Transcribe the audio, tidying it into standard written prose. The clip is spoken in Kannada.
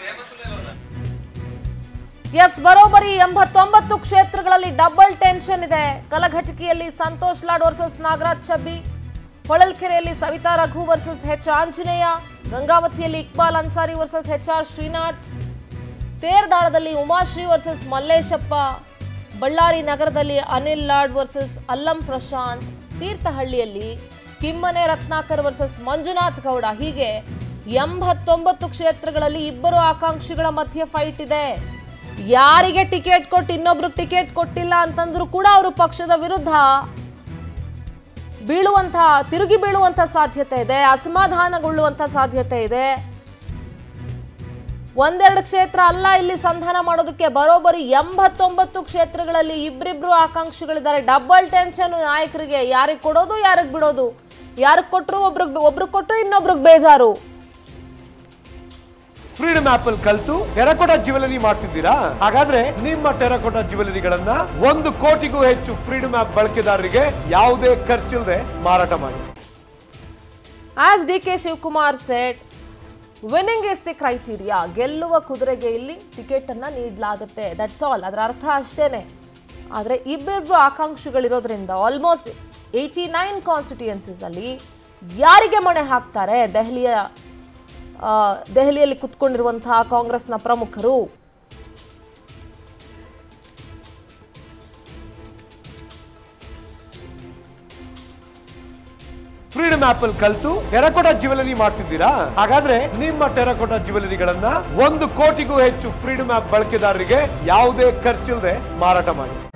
ಎಸ್, ಬರೋಬ್ಬರಿ 89 ಕ್ಷೇತ್ರಗಳಲ್ಲಿ ಡಬಲ್ ಟೆನ್ಷನ್ ಇದೆ. ಕಲಘಟಕಿಯಲ್ಲಿ ಸಂತೋಷ್ ಲಾಡ್ ವರ್ಸಸ್ ನಾಗರಾಜ್ ಛಬ್ಬಿ, ಹೊಳಲ್ಕೆರೆಯಲ್ಲಿ ಸವಿತಾ ರಘು ವರ್ಸಸ್ ಎಚ್ ಆಂಜನೇಯ, ಗಂಗಾವತಿಯಲ್ಲಿ ಇಕ್ಬಾಲ್ ಅನ್ಸಾರಿ ವರ್ಸಸ್ HR ಶ್ರೀನಾಥ್, ತೇರ್ದಾಳದಲ್ಲಿ ಉಮಾಶ್ರೀ ವರ್ಸಸ್ ಮಲ್ಲೇಶಪ್ಪ, ಬಳ್ಳಾರಿ ನಗರದಲ್ಲಿ ಅನಿಲ್ ಲಾಡ್ ವರ್ಸಸ್ ಅಲ್ಲಂ ಪ್ರಶಾಂತ್, ತೀರ್ಥಹಳ್ಳಿಯಲ್ಲಿ ಕಿಮ್ಮನೆ ರತ್ನಾಕರ್ ವರ್ಸಸ್ ಮಂಜುನಾಥ್ ಗೌಡ. ಹೀಗೆ 89 ಕ್ಷೇತ್ರಗಳಲ್ಲಿ ಇಬ್ಬರು ಆಕಾಂಕ್ಷಿಗಳ ಮಧ್ಯೆ ಫೈಟ್ ಇದೆ. ಯಾರಿಗೆ ಟಿಕೆಟ್ ಕೊಟ್ಟು ಇನ್ನೊಬ್ರಿಗೆ ಟಿಕೆಟ್ ಕೊಟ್ಟಿಲ್ಲ ಅಂತಂದ್ರೂ ಕೂಡ ಅವರು ಪಕ್ಷದ ವಿರುದ್ಧ ತಿರುಗಿ ಬೀಳುವಂತ ಸಾಧ್ಯತೆ ಇದೆ, ಅಸಮಾಧಾನಗೊಳ್ಳುವಂತ ಸಾಧ್ಯತೆ ಇದೆ. ಒಂದೆರಡು ಕ್ಷೇತ್ರ ಅಲ್ಲ ಇಲ್ಲಿ ಸಂಧಾನ ಮಾಡೋದಕ್ಕೆ, ಬರೋಬ್ಬರಿ 89 ಕ್ಷೇತ್ರಗಳಲ್ಲಿ ಇಬ್ಬರಿಬ್ರು ಆಕಾಂಕ್ಷಿಗಳಿದ್ದಾರೆ. ಡಬಲ್ ಟೆನ್ಷನ್ ನಾಯಕರಿಗೆ, ಯಾರಿಗೆ ಕೊಡೋದು ಯಾರಿಗೆ ಬಿಡೋದು, ಯಾರಿಗೆ ಕೊಟ್ಟರು ಒಬ್ರು ಕೊಟ್ಟು ಇನ್ನೊಬ್ರಿಗೆ ಬೇಜಾರು. ಫ್ರೀಡಮ್ ಆಪ್ ಅಲ್ಲಿ ಕಲ್ತು ಟೆರಕೋಟಾ ಜ್ಯುವೆಲರಿ ಮಾಡ್ತಿದ್ದೀರಾ? ಹಾಗಾದ್ರೆ ನಿಮ್ಮ ಟೆರಕೋಟಾ ಜ್ಯುವೆಲರಿಗಳನ್ನ 1 ಕೋಟಿಗೂ ಹೆಚ್ಚು ಫ್ರೀಡಮ್ ಆಪ್ ಬಳಕೆದಾರರಿಗೆ ಯಾವುದೇ ಖರ್ಚಿಲ್ಲದೆ ಮಾರಾಟ ಮಾಡಿ. As DK Shivakumar said, winning is the criteria. ಗೆಲ್ಲುವ ಕುದುರೆಗೆ ಇಲ್ಲಿ ಟಿಕೆಟ್ ಅನ್ನ ನೀಡಲಾಗುತ್ತೆ, ದಟ್ಸ್ ಆಲ್. ಅದರ ಅರ್ಥ ಅಷ್ಟೇನೆ. ಆದ್ರೆ ಇಬ್ಬಿಬ್ರು ಆಕಾಂಕ್ಷಿಗಳಿರೋದ್ರಿಂದ ಆಲ್ಮೋಸ್ಟ್ 89 ಕಾನ್ಸ್ಟಿಟ್ಯೂಯೆನ್ಸೀಸ್ ಅಲ್ಲಿ ಯಾರಿಗೆ ಮಣೆ ಹಾಕ್ತಾರೆ ದೆಹಲಿಯಲ್ಲಿ ಕುತ್ಕೊಂಡಿರುವಂತಹ ಕಾಂಗ್ರೆಸ್ನ ಪ್ರಮುಖರು? ಫ್ರೀಡಮ್ ಆಪ್ ಅಲ್ಲಿ ಕಲ್ತು ಟೆರಕೋಟಾ ಜ್ಯುವೆಲರಿ ಮಾಡ್ತಿದ್ದೀರಾ? ಹಾಗಾದ್ರೆ ನಿಮ್ಮ ಟೆರಕೋಟಾ ಜ್ಯುವೆಲರಿಗಳನ್ನ 1 ಕೋಟಿಗೂ ಹೆಚ್ಚು ಫ್ರೀಡಮ್ ಆಪ್ ಬಳಕೆದಾರರಿಗೆ ಯಾವುದೇ ಖರ್ಚಿಲ್ಲದೆ ಮಾರಾಟ ಮಾಡಿ.